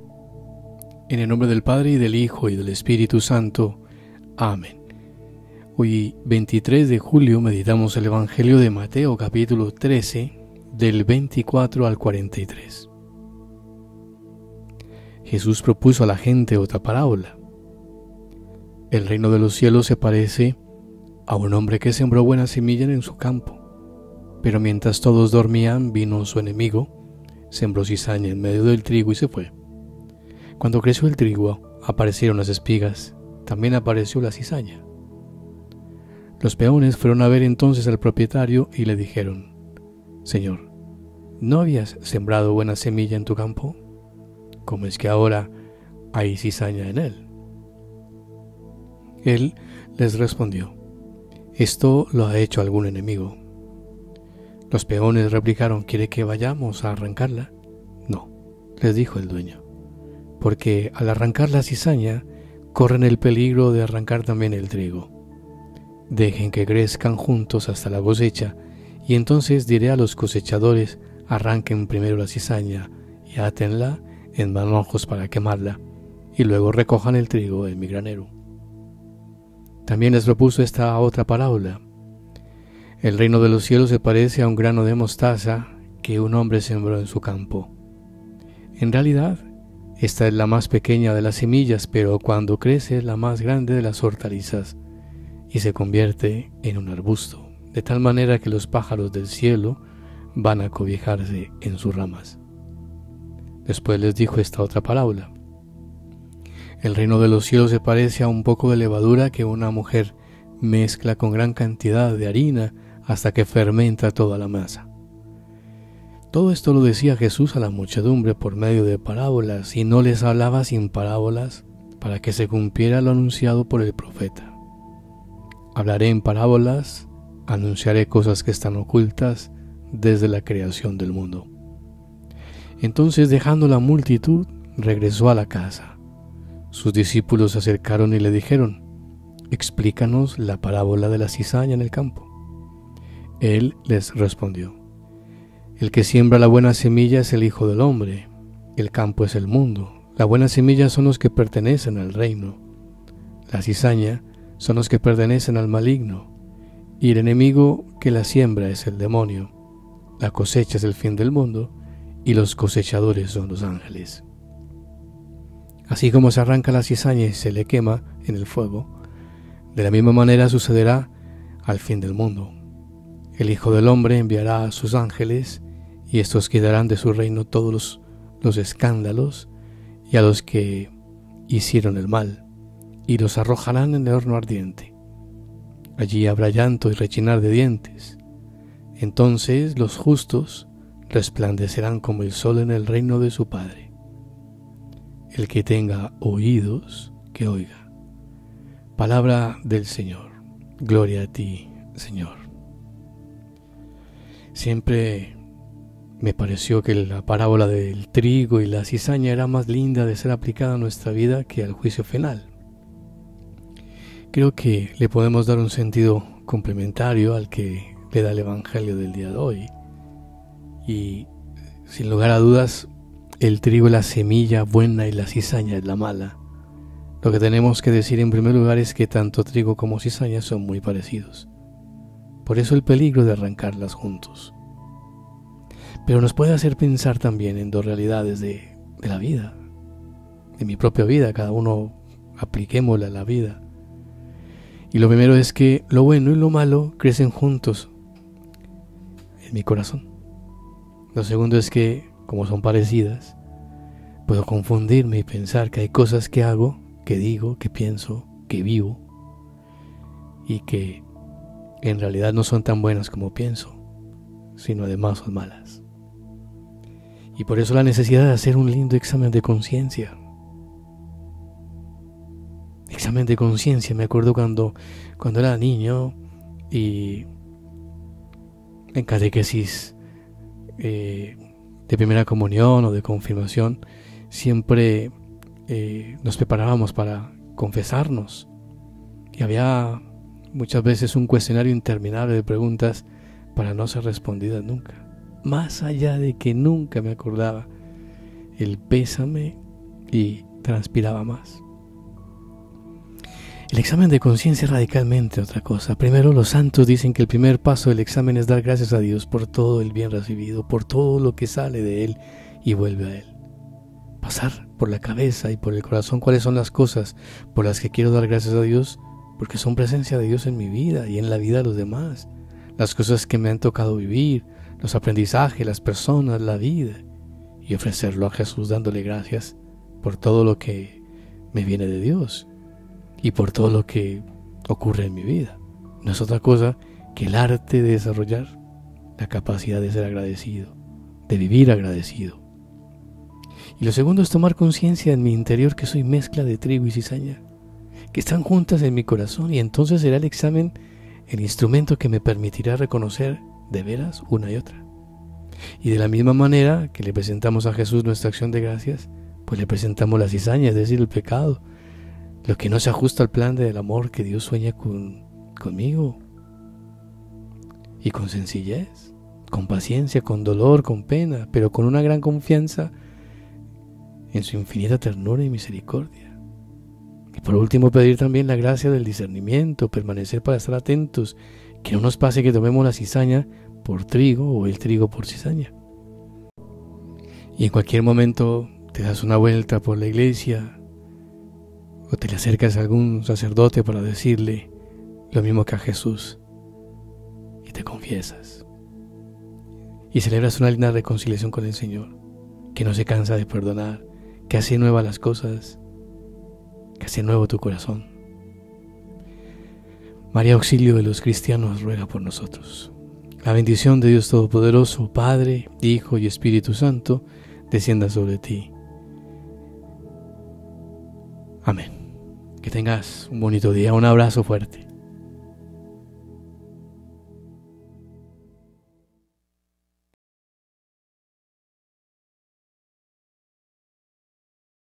En el nombre del Padre, y del Hijo, y del Espíritu Santo. Amén. Hoy, 23 de julio, meditamos el Evangelio de Mateo, capítulo 13, del 24 al 43. Jesús propuso a la gente otra parábola. El reino de los cielos se parece a un hombre que sembró buena semilla en su campo. Pero mientras todos dormían, vino su enemigo, sembró cizaña en medio del trigo y se fue. Cuando creció el trigo, aparecieron las espigas, también apareció la cizaña. Los peones fueron a ver entonces al propietario y le dijeron: Señor, ¿no habías sembrado buena semilla en tu campo? ¿Cómo es que ahora hay cizaña en él? Él les respondió: Esto lo ha hecho algún enemigo. Los peones replicaron: ¿Quiere que vayamos a arrancarla? No, les dijo el dueño, porque al arrancar la cizaña corren el peligro de arrancar también el trigo. Dejen que crezcan juntos hasta la cosecha, y entonces diré a los cosechadores: arranquen primero la cizaña y átenla en manojos para quemarla, y luego recojan el trigo en mi granero. También les propuso esta otra parábola. El reino de los cielos se parece a un grano de mostaza que un hombre sembró en su campo. En realidad, esta es la más pequeña de las semillas, pero cuando crece es la más grande de las hortalizas y se convierte en un arbusto, de tal manera que los pájaros del cielo van a cobijarse en sus ramas. Después les dijo esta otra parábola. El reino de los cielos se parece a un poco de levadura que una mujer mezcla con gran cantidad de harina hasta que fermenta toda la masa. Todo esto lo decía Jesús a la muchedumbre por medio de parábolas, y no les hablaba sin parábolas, para que se cumpliera lo anunciado por el profeta. Hablaré en parábolas, anunciaré cosas que están ocultas desde la creación del mundo. Entonces, dejando la multitud, regresó a la casa. Sus discípulos se acercaron y le dijeron: Explícanos la parábola de la cizaña en el campo. Él les respondió: El que siembra la buena semilla es el Hijo del Hombre. El campo es el mundo. La buena semilla son los que pertenecen al reino. La cizaña son los que pertenecen al maligno. Y el enemigo que la siembra es el demonio. La cosecha es el fin del mundo, y los cosechadores son los ángeles. Así como se arranca la cizaña y se le quema en el fuego, de la misma manera sucederá al fin del mundo. El Hijo del Hombre enviará a sus ángeles, y estos quitarán de su reino todos los escándalos y a los que hicieron el mal, y los arrojarán en el horno ardiente. Allí habrá llanto y rechinar de dientes. Entonces los justos resplandecerán como el sol en el reino de su Padre. El que tenga oídos, que oiga. Palabra del Señor. Gloria a ti, Señor. Siempre me pareció que la parábola del trigo y la cizaña era más linda de ser aplicada a nuestra vida que al juicio final. Creo que le podemos dar un sentido complementario al que le da el Evangelio del día de hoy. Y sin lugar a dudas, el trigo es la semilla buena y la cizaña es la mala. Lo que tenemos que decir en primer lugar es que tanto trigo como cizaña son muy parecidos. Por eso el peligro de arrancarlas juntos. Pero nos puede hacer pensar también en dos realidades de la vida, de mi propia vida. Cada uno apliquémosla a la vida. Y lo primero es que lo bueno y lo malo crecen juntos en mi corazón. Lo segundo es que, como son parecidas, puedo confundirme y pensar que hay cosas que hago, que digo, que pienso, que vivo, y que en realidad no son tan buenas como pienso, sino además son malas. Y por eso la necesidad de hacer un lindo examen de conciencia. Examen de conciencia, me acuerdo cuando era niño y en catequesis de primera comunión o de confirmación, siempre nos preparábamos para confesarnos. Y había muchas veces un cuestionario interminable de preguntas para no ser respondidas nunca. Más allá de que nunca me acordaba el pésame y transpiraba más. El examen de conciencia es radicalmente otra cosa. Primero, los santos dicen que el primer paso del examen es dar gracias a Dios por todo el bien recibido, por todo lo que sale de Él y vuelve a Él. Pasar por la cabeza y por el corazón cuáles son las cosas por las que quiero dar gracias a Dios, porque son presencia de Dios en mi vida y en la vida de los demás. Las cosas que me han tocado vivir, los aprendizajes, las personas, la vida. Y ofrecerlo a Jesús dándole gracias por todo lo que me viene de Dios y por todo lo que ocurre en mi vida. No es otra cosa que el arte de desarrollar la capacidad de ser agradecido, de vivir agradecido. Y lo segundo es tomar conciencia en mi interior que soy mezcla de trigo y cizaña, que están juntas en mi corazón, y entonces será el examen el instrumento que me permitirá reconocer de veras una y otra. Y de la misma manera que le presentamos a Jesús nuestra acción de gracias, pues le presentamos la cizaña, es decir, el pecado, lo que no se ajusta al plan del amor que Dios sueña conmigo. Y con sencillez, con paciencia, con dolor, con pena, pero con una gran confianza en su infinita ternura y misericordia. Y por último, pedir también la gracia del discernimiento, permanecer para estar atentos, que no nos pase que tomemos la cizaña por trigo o el trigo por cizaña. Y en cualquier momento te das una vuelta por la iglesia o te le acercas a algún sacerdote para decirle lo mismo que a Jesús y te confiesas y celebras una linda reconciliación con el Señor, que no se cansa de perdonar, que hace nuevas las cosas, que hace nuevo tu corazón. María, auxilio de los cristianos, ruega por nosotros. La bendición de Dios Todopoderoso, Padre, Hijo y Espíritu Santo, descienda sobre ti. Amén. Que tengas un bonito día. Un abrazo fuerte.